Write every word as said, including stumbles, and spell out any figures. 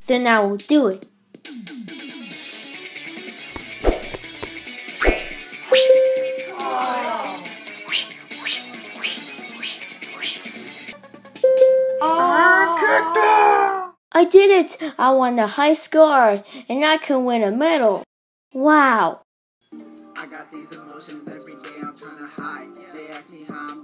Then I will do it. I did it! I won the high score, and I can win a medal. Wow! I got these emotions every day I'm trying to hide. They ask me how I'm